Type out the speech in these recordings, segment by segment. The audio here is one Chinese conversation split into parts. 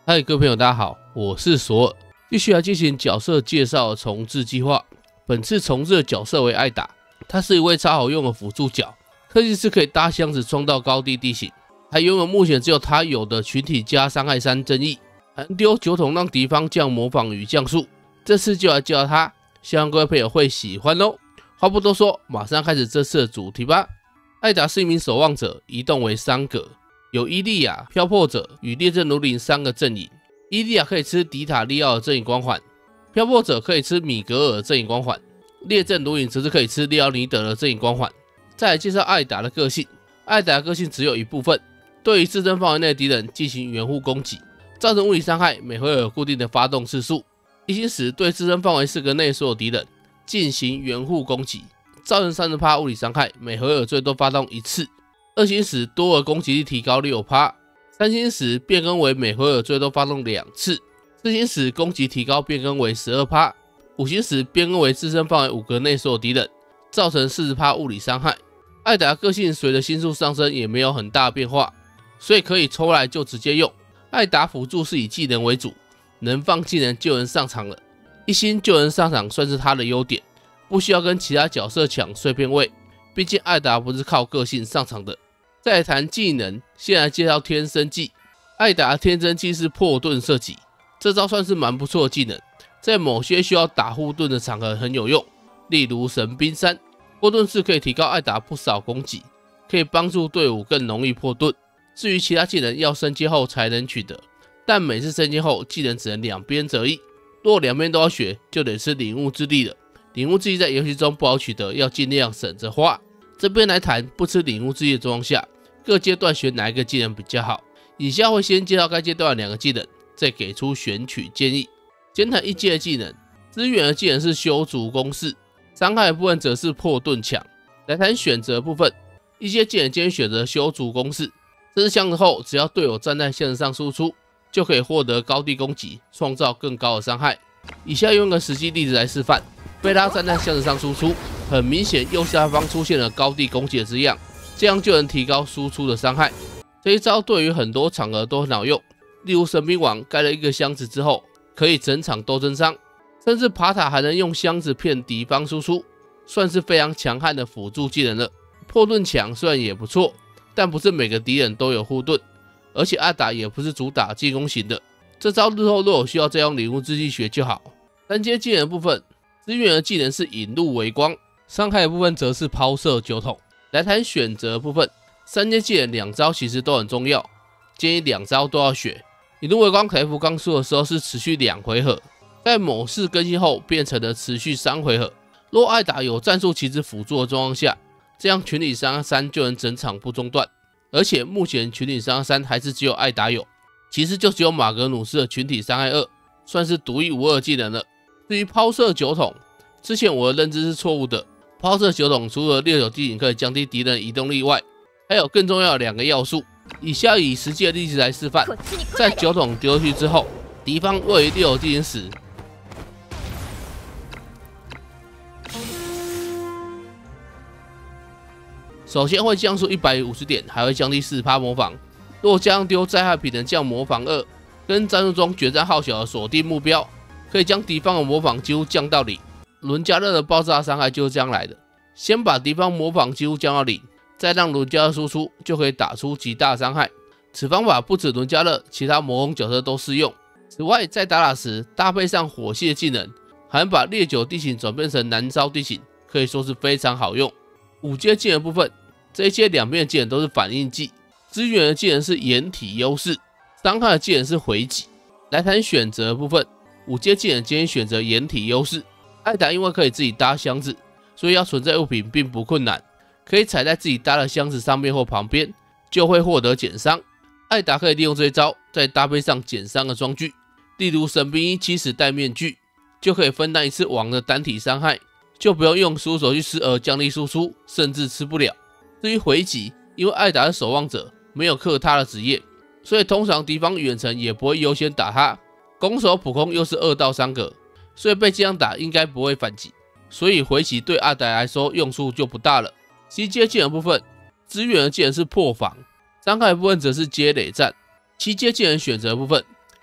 嗨，各位朋友，大家好，我是索尔，继续来进行角色介绍重置计划。本次重置的角色为艾达，他是一位超好用的辅助角，特技是可以搭箱子冲到高地地形，还拥有目前只有他有的群体加伤害3增益，还能丢酒桶让敌方降模仿与降速。这次就来介绍他，希望各位朋友会喜欢哦。话不多说，马上开始这次的主题吧。艾达是一名守望者，移动为3格。有伊利亚、漂泊者与列阵奴隶3个阵营。伊利亚可以吃迪塔利奥的阵营光环，漂泊者可以吃米格尔的阵营光环，列阵奴隶则是可以吃利奥尼德的阵营光环。再来介绍艾达的个性，艾达的个性只有一部分，对于自身范围内的敌人进行援护攻击，造成物理伤害，每回合有固定的发动次数。一星时对自身范围4格内所有敌人进行援护攻击，造成30%物理伤害，每回合最多发动1次。2星时多额攻击力提高 6%， 3星时变更为每回合最多发动2次， 4星时攻击提高变更为 12%， 5星时变更为自身范围5格内所有敌人，造成 40% 物理伤害。艾达个性随着星数上升也没有很大的变化，所以可以抽来就直接用。艾达辅助是以技能为主，能放技能就能上场了，一星就能上场算是他的优点，不需要跟其他角色抢碎片位，毕竟艾达不是靠个性上场的。再来谈技能，先来介绍天生技。艾达的天生技是破盾射击，这招算是蛮不错的技能，在某些需要打护盾的场合很有用，例如神兵3。破盾是可以提高艾达不少攻击，可以帮助队伍更容易破盾。至于其他技能要升阶后才能取得，但每次升阶后技能只能两边择一，若两边都要学，就得是领悟之力了。领悟之力在游戏中不好取得，要尽量省着花。这边来谈不吃领悟之力的状况下，各阶段选哪一个技能比较好。以下会先介绍该阶段的2个技能，再给出选取建议。先谈一阶的技能，支援的技能是修筑工事，伤害的部分则是破盾墙。来谈选择的部分，一阶技能建议选择修筑工事，这是箱子后只要队友站在线上输出，就可以获得高地攻击，创造更高的伤害。以下用一个实际例子来示范，贝拉站在箱子上输出，很明显右下方出现了高地攻击的字样，这样就能提高输出的伤害。这一招对于很多场合都很好用，例如神兵王盖了一个箱子之后，可以整场都增伤，甚至爬塔还能用箱子骗敌方输出，算是非常强悍的辅助技能了。破盾墙虽然也不错，但不是每个敌人都有护盾，而且艾达也不是主打进攻型的，这招日后若有需要再用领悟之力学就好。3阶技能的部分，支援的技能是引入微光，伤害的部分则是抛射酒桶。来谈选择的部分，3阶技能2招其实都很重要，建议2招都要学。引入微光台服刚出的时候是持续2回合，在某事更新后变成了持续3回合。若艾达有战术棋子辅助的状况下，这样群体伤害3就能整场不中断。而且目前群体伤害3还是只有艾达有，其实就只有马格努斯的群体伤害2，算是独一无二技能了。至于抛射酒桶，之前我的认知是错误的。抛射酒桶除了6-9地形可以降低敌人的移动力外，还有更重要的2个要素。以下以实际的例子来示范，在酒桶丢出去之后，敌方位于6-9地形时，首先会降速150点，还会降低4%模仿。若加上丢灾害品能降模仿2，跟战术中决战号角的锁定目标，可以将敌方的模仿几乎降到0。伦加勒的爆炸伤害就是这样来的，先把敌方模仿几乎降到0，再让伦加勒输出，就可以打出极大伤害。此方法不止伦加勒，其他魔红角色都适用。此外，在打时搭配上火系的技能，还能把烈酒地形转变成燃烧地形，可以说是非常好用。5阶技能部分，这一阶两边的技能都是反应技，支援的技能是掩体优势，伤害的技能是回击。来谈选择的部分，5阶技能建议选择掩体优势。艾达因为可以自己搭箱子，所以要存在物品并不困难，可以踩在自己搭的箱子上面或旁边，就会获得减伤。艾达可以利用这一招，再搭配上减伤的装具，例如神兵衣70戴面具，就可以分担一次王的单体伤害，就不用用输手去吃而降低输出，甚至吃不了。至于回击，因为艾达是守望者，没有克他的职业，所以通常敌方远程也不会优先打他。攻守普攻又是2到3格，所以被这样打应该不会反击，所以回击对艾达来说用处就不大了。7阶技能部分，支援的技能是破防，伤害的部分则是接累战。7阶技能选择的部分，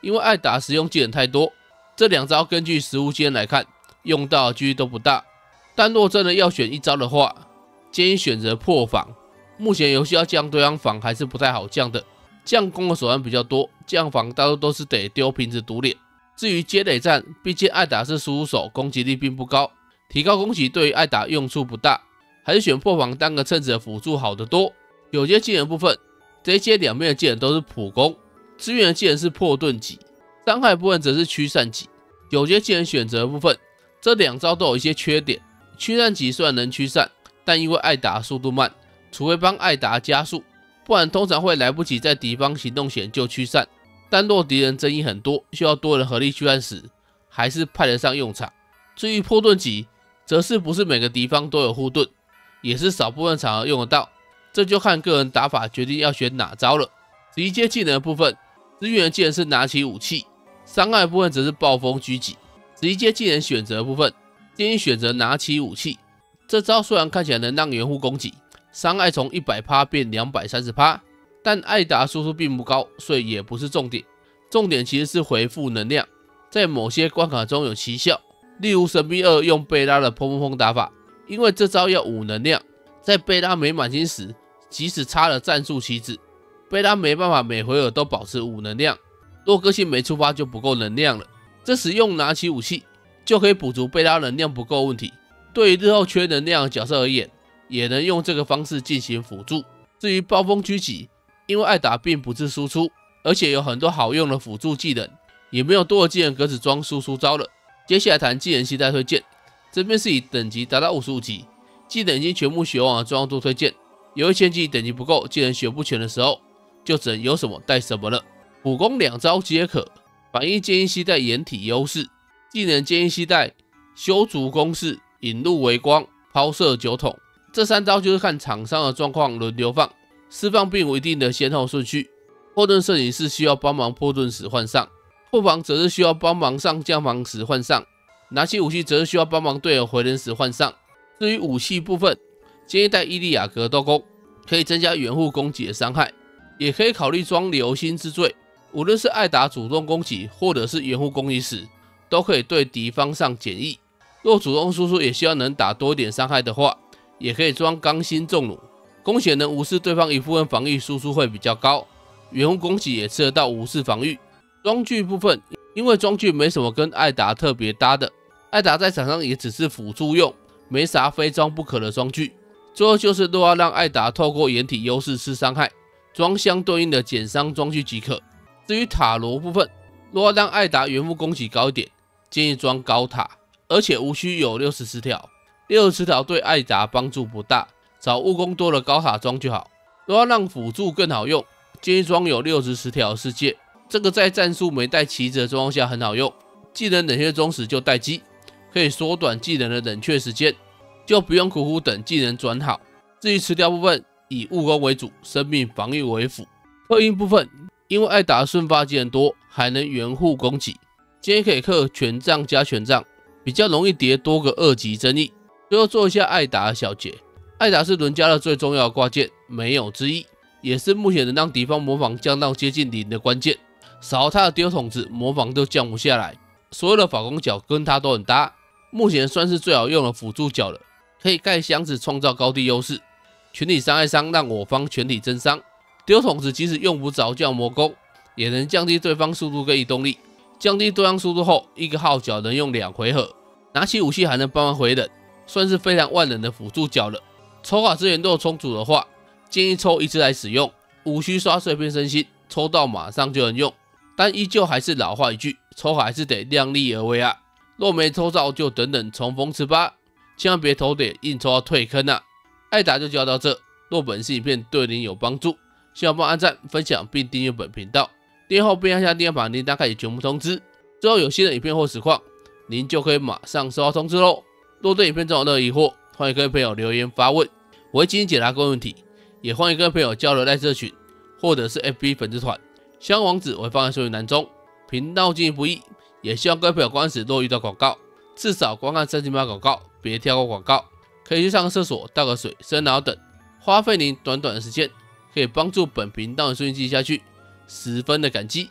因为艾达使用技能太多，这2招根据实物经验来看，用到的几率都不大。但若真的要选一招的话，建议选择破防。目前游戏要降对方防还是不太好降的，降攻的手段比较多，降防大多都是得丢瓶子堵脸。至于接垒战，毕竟艾达是输出手，攻击力并不高，提高攻击对于艾达用处不大，还是选破防当个称职的辅助好得多。有些技能部分，这一阶两边的技能都是普攻，支援的技能是破盾级，伤害部分则是驱散级。有些技能选择的部分，这2招都有一些缺点。驱散级虽然能驱散，但因为艾达速度慢，除非帮艾达加速，不然通常会来不及在敌方行动前就驱散。但若敌人争议很多，需要多人合力驱散时，还是派得上用场。至于破盾级，则是不是每个敌方都有护盾，也是少部分场合用得到，这就看个人打法决定要选哪招了。11阶技能的部分，支援的技能是拿起武器，伤害的部分则是暴风狙击。11阶技能选择的部分，建议选择拿起武器。这招虽然看起来能让援护攻击伤害从 100% 变 230%， 但艾达输出并不高，所以也不是重点。重点其实是回复能量，在某些关卡中有奇效，例如神兵2用贝拉的砰砰砰打法，因为这招要5能量，在贝拉没满清时，即使插了战术旗子，贝拉没办法每回合都保持5能量，若个性没触发就不够能量了。这时用拿起武器就可以补足贝拉能量不够问题，对于日后缺能量的角色而言，也能用这个方式进行辅助。至于暴风狙击，因为艾达并不是输出，而且有很多好用的辅助技能，也没有多的技能格子装输出招了。接下来谈技能携带推荐，这边是以等级达到55级，技能已经全部学完的专用度推荐。有1000级等级不够，技能学不全的时候，就只能有什么带什么了。普攻2招皆可，反应建议携带掩体优势，技能建议携带修筑工事、引入微光、抛射酒桶。这3招就是看场上的状况轮流放，释放并无一定的先后顺序。破盾摄影是需要帮忙破盾时换上，破防则是需要帮忙上降防时换上，拿起武器则是需要帮忙队友回人时换上。至于武器部分，建议带伊利亚格斗弓，可以增加援护攻击的伤害，也可以考虑装流星之坠，无论是艾达主动攻击或者是援护攻击时，都可以对敌方上减益。若主动输出也希望能打多一点伤害的话，也可以装钢心重弩，攻血能无视对方一部分防御输出会比较高，援护攻击也吃得到无视防御。装具部分，因为装具没什么跟艾达特别搭的，艾达在场上也只是辅助用，没啥非装不可的装具。最后就是若要让艾达透过掩体优势吃伤害，装相对应的减伤装具即可。至于塔罗部分，若要让艾达援护攻击高一点，建议装高塔，而且无需有60条，60条对艾达帮助不大，找务工多的高塔装就好。若要让辅助更好用，建议装有60条的世界，这个在战术没带旗子的状况下很好用，技能冷却中时就待机，可以缩短技能的冷却时间，就不用苦苦等技能转好。至于吃掉部分，以务工为主，生命防御为辅。特音部分，因为艾达瞬发技能多，还能援护攻击，建议可以克权杖加权杖，比较容易叠多个2级增益。最后做一下艾达的小结，艾达是伦家的最重要的挂件，没有之一，也是目前能让敌方模仿降到接近0的关键。少他的丢筒子，模仿都降不下来。所有的法攻角跟他都很搭，目前算是最好用的辅助角了，可以盖箱子创造高地优势，全体伤害伤让我方全体增伤。丢筒子即使用不着降魔攻，也能降低对方速度跟移动力。降低对方速度后，一个号角能用2回合，拿起武器还能帮忙回人，算是非常万能的辅助角了。抽卡资源都有充足的话，建议抽一次来使用，无需刷碎片身心，抽到马上就能用。但依旧还是老话一句，抽卡还是得量力而为啊。若没抽到就等等重逢吃吧，千万别投点硬抽到退坑啊。艾达就教到这，若本期影片对您有帮助，希望帮按赞、分享并订阅本频道。订阅后并按下订阅板铃铛开启全部通知，之后有新的影片或实况，您就可以马上收到通知咯。若对影片中有任何疑惑，欢迎各位朋友留言发问，我会进行解答各位问题。也欢迎各位朋友交流在社群或者是 FB 粉丝团，相关网址我会放在说明栏中。频道经营不易，也希望各位朋友观看时若遇到广告，至少观看3-8秒广告，别跳过广告。可以去上个厕所、倒个水、伸脑等，花费您短短的时间，可以帮助本频道的顺利继续下去，十分的感激。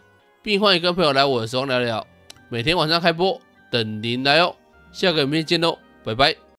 并欢迎跟朋友来我的时光聊聊。每天晚上开播，等您来哦。下个影片见喽，拜拜。